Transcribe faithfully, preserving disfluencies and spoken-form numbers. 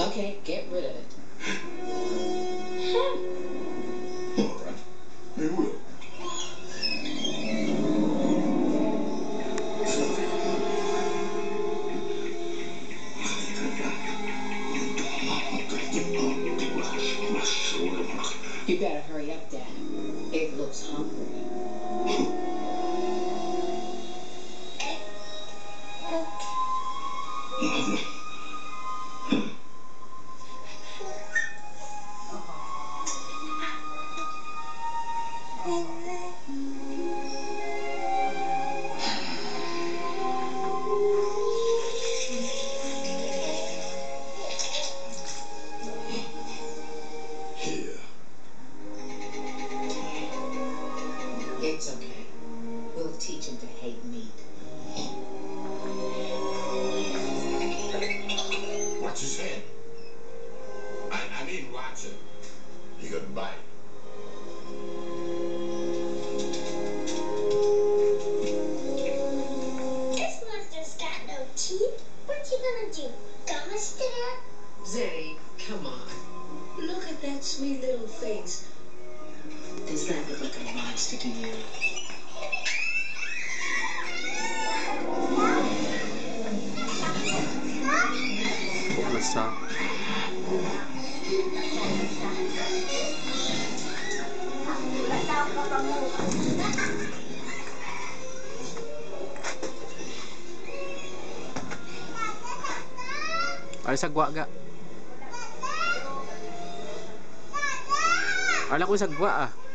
Okay, get rid of it. All right, we will. You better hurry up, Dad. It looks hungry. Here. It's okay. We'll teach him to hate meat. Watch his head. I, I mean, watch it. He could bite. This monster's got no teeth. What you gonna do? Gum a stare? Zeddy, come on. Look at that sweet little face. Does that look like a monster to you? Basta. Ay, sagwa ga. Ala ko sagwa ah.